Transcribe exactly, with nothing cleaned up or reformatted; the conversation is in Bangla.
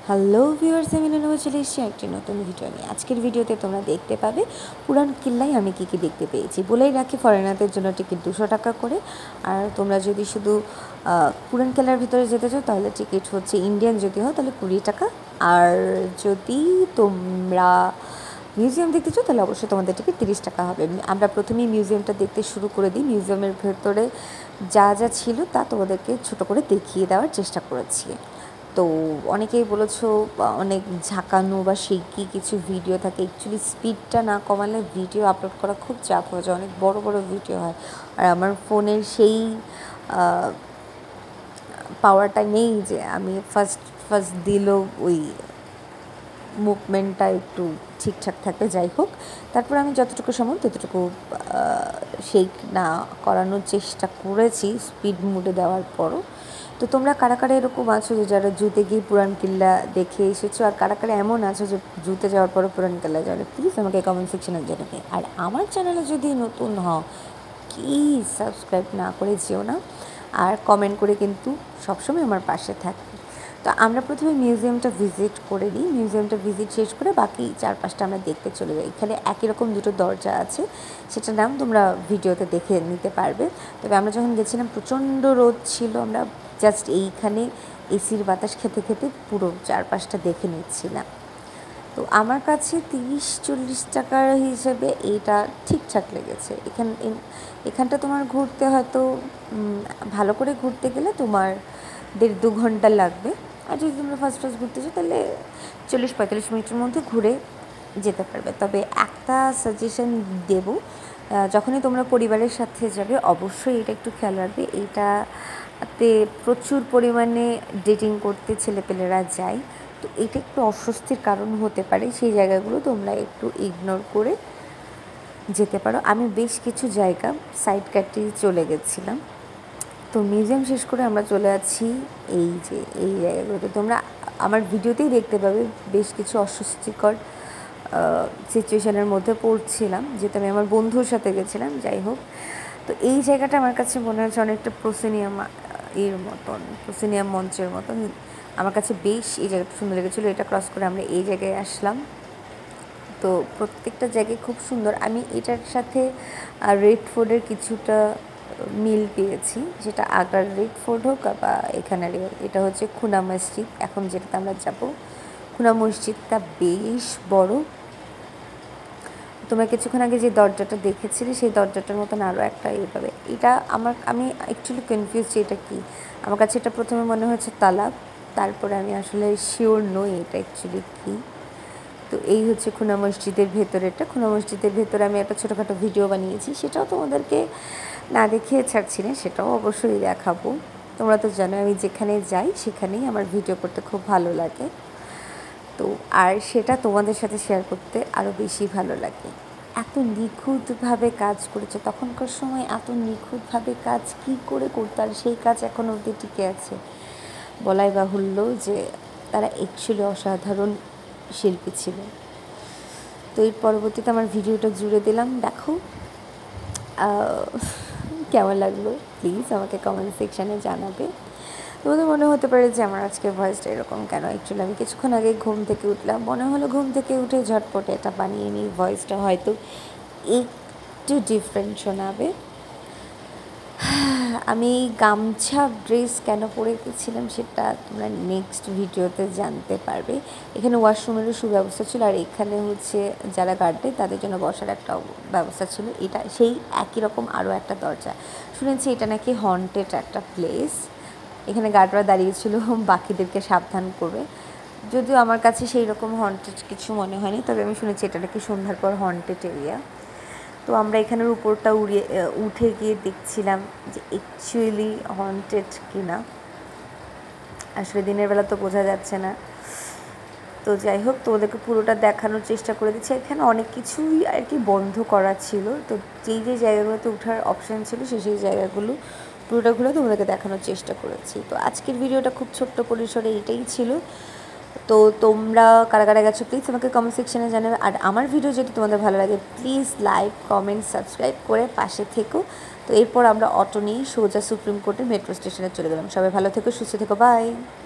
হ্যালো ভিউয়ার্স, আমি মিলা নোভা চলে এসেছি একটি নতুন ভিডিও নিয়ে। আজকের ভিডিওতে তোমরা দেখতে পাবে পুরান কিল্লায় আমি কী কী দেখতে পেয়েছি। বলেই রাখি, ফরেনারদের জন্য টিকিট দুশো টাকা করে। আর তোমরা যদি শুধু পুরান কিল্লার ভিতরে যেতে চাও তাহলে টিকিট হচ্ছে ইন্ডিয়ান যদি হয় তাহলে কুড়ি টাকা। আর যদি তোমরা মিউজিয়াম দেখতে চাও তাহলে অবশ্যই তোমাদের টিকিট তিরিশ টাকা হবে। আমরা প্রথমেই মিউজিয়ামটা দেখতে শুরু করে দিই। মিউজিয়ামের ভেতরে যা যা ছিল তা তোমাদেরকে ছোটো করে দেখিয়ে দেওয়ার চেষ্টা করেছি। তো অনেকেই বলেছো অনেক ঝাঁকানো বা সেই কি কিছু ভিডিও থাকে। অ্যাকচুয়ালি স্পিডটা না কমালে ভিডিও আপলোড করা খুব চাপ হয়ে যায়, অনেক বড় বড় ভিডিও হয়। আর আমার ফোনের সেই পাওয়ারটা নেই যে আমি ফার্স্ট ফার্স্ট দিলেও ওই মুভমেন্টটা একটু ঠিকঠাক থাকবে। যাই হোক, তারপর আমি যতটুকু সম্ভব ততটুকু শেক না করানোর চেষ্টা করেছি স্পিড মোডে দেওয়ার পরও। তো তোমরা কারা কারা এরকম আছো যে যারা জুতে গিয়ে পুরান কিল্লা দেখে এসেছো, আর কারা কারা এমন আছো যে জুতে যাওয়ার পরে পুরান কিল্লা যাবে, প্লিজ আমাকে কমেন্ট সেকশনে জানাবে। আর আমার চ্যানেলে যদি নতুন হও প্লিজ সাবস্ক্রাইব না করে যেও না, আর কমেন্ট করে কিন্তু সবসময় আমার পাশে থাকবে। তো আমরা প্রথমে মিউজিয়ামটা ভিজিট করে নিই। মিউজিয়ামটা ভিজিট শেষ করে বাকি চারপাশটা আমরা দেখতে চলে যাই। এখানে একই রকম দুটো দরজা আছে, সেটার নাম তোমরা ভিডিওতে দেখে নিতে পারবে। তবে আমরা যখন গেছিলাম প্রচণ্ড রোদ ছিল, আমরা জাস্ট এইখানে এসির বাতাস খেতে খেতে পুরো চারপাশটা দেখে নিচ্ছিলাম। তো আমার কাছে তিরিশ চল্লিশ টাকার হিসেবে এইটা ঠিকঠাক লেগেছে। এখান এখানটা তোমার ঘুরতে হয়তো ভালো করে ঘুরতে গেলে তোমার দেড় দু ঘন্টা লাগবে। আর যদি তোমরা ফার্স্ট ফার্স্ট ঘুরতে চাও তাহলে চল্লিশ পঁয়তাল্লিশ মিনিটের মধ্যে ঘুরে যেতে পারবে। তবে একটা সাজেশন দেব, যখনই তোমরা পরিবারের সাথে যাবে অবশ্যই এটা একটু খেয়াল রাখবে। এইটাতে প্রচুর পরিমাণে ডেটিং করতে ছেলেপেলেরা যায়, তো এটা একটু অস্বস্তির কারণ হতে পারে। সেই জায়গাগুলো তোমরা একটু ইগনোর করে যেতে পারো। আমি বেশ কিছু জায়গা সাইড কাটিয়ে চলে গেছিলাম। তো মিউজিয়াম শেষ করে আমরা চলে আছি এই যে এই জায়গাগুলোতে। তোমরা আমার ভিডিওতেই দেখতে পাবে বেশ কিছু অস্বস্তিকর সিচুয়েশনের মধ্যে পড়ছিলাম, যেহেতু আমি আমার বন্ধুর সাথে গেছিলাম। যাই হোক, তো এই জায়গাটা আমার কাছে মনে হচ্ছে অনেকটা প্রসিনিয়াম এর মতন, প্রসিনিয়াম মঞ্চের মতন। আমার কাছে বেশ এই জায়গাটা সুন্দর লেগেছিলো। এটা ক্রস করে আমরা এই জায়গায় আসলাম। তো প্রত্যেকটা জায়গায় খুব সুন্দর। আমি এটার সাথে রেড ফোর্টের কিছুটা মিল পেয়েছি, যেটা আগ্রার রেড ফোর্ট হোক বা এখানের। এটা হচ্ছে খুনা মসজিদ, এখন যেটাতে আমরা যাব। খুনা মসজিদটা বেশ বড়। তোমরা কিছুক্ষণ আগে যে দরজাটা দেখেছিলে সেই দরজাটার মতন আরও একটা এইভাবে। এটা আমার আমি অ্যাকচুয়ালি কনফিউজ যে এটা কী। আমার কাছে এটা প্রথমে মনে হয়েছে তালাব, তারপরে আমি আসলে শিওর নই এটা অ্যাকচুয়ালি কী। তো এই হচ্ছে খুনা মসজিদের ভেতরেটা। খুনা মসজিদের ভেতরে আমি একটা ছোটোখাটো ভিডিও বানিয়েছি, সেটাও তোমাদেরকে না দেখিয়ে ছাড়ছি না, সেটাও অবশ্যই দেখাবো। তোমরা তো জানো আমি যেখানে যাই সেখানেই আমার ভিডিও করতে খুব ভালো লাগে। তো আর সেটা তোমাদের সাথে শেয়ার করতে আরও বেশি ভালো লাগে। এত নিখুঁতভাবে কাজ করেছে, তখনকার সময় এত নিখুঁতভাবে কাজ কি করে করতো, আর সেই কাজ এখন অবধি টিকে আছে। বলাই বাহুল্য যে তারা অ্যাকচুয়ালি অসাধারণ শিল্পী ছিল। তো এর পরবর্তীতে আমার ভিডিওটা জুড়ে দিলাম। দেখো কেমন লাগলো প্লিজ আমাকে কমেন্ট সেকশানে জানাবে। তোমাদের মনে হতে পারে যে আমার আজকে ভয়েসটা এরকম কেন। অ্যাকচুয়ালি আমি কিছুক্ষণ আগে ঘুম থেকে উঠলাম, মনে হলো ঘুম থেকে উঠে ঝটপটে এটা বানিয়ে নিই। ভয়েসটা হয়তো একটু ডিফারেন্ট শোনাবে। আমি গামছা ড্রেস কেন পরে গেছিলাম সেটা তোমরা নেক্সট ভিডিওতে জানতে পারবে। এখানে ওয়াশরুমেরও সুব্যবস্থা ছিল, আর এখানে হচ্ছে যারা গার্ডে তাদের জন্য বসার একটা ব্যবস্থা ছিল। এটা সেই একই রকম আরও একটা দরজা। শুনেছি এটা নাকি হন্টেড একটা প্লেস। এখানে গার্ডরা দাঁড়িয়েছিল বাকিদেরকে সাবধান করবে। যদিও আমার কাছে সেই রকম হন্টেড কিছু মনে হয়নি, তবে আমি শুনেছি এটা নাকি সন্ধ্যার পর হন্টেড এরিয়া। তো আমরা এখানের উপরটা উড়িয়ে উঠে গিয়ে দেখছিলাম যে অ্যাকচুয়ালি হন্টেড কি না। আসলে দিনের বেলা তো বোঝা যাচ্ছে না। তো যাই হোক, তো ওদেরকে পুরোটা দেখানোর চেষ্টা করে দিচ্ছি। এখানে অনেক কিছুই আর কি বন্ধ করা ছিল, তো যেই যে জায়গাগুলোতে ওঠার অপশান ছিল সেই সেই জায়গাগুলো পুরোটা ঘুরে তোমাদেরকে দেখানোর চেষ্টা করেছি। তো আজকের ভিডিওটা খুব ছোট্ট পরিসরে এটাই ছিল। তো তোমরা কারা কারা গেছো প্লিজ আমাকে কমেন্ট সেকশানে জানাবে। আর আমার ভিডিও যদি তোমাদের ভালো লাগে প্লিজ লাইক কমেন্ট সাবস্ক্রাইব করে পাশে থেকো। তো এরপর আমরা অটো নিয়ে সোজা সুপ্রিম কোর্টের মেট্রো স্টেশনে চলে গেলাম। সবাই ভালো থেকো, সুস্থ থেকো, বাই।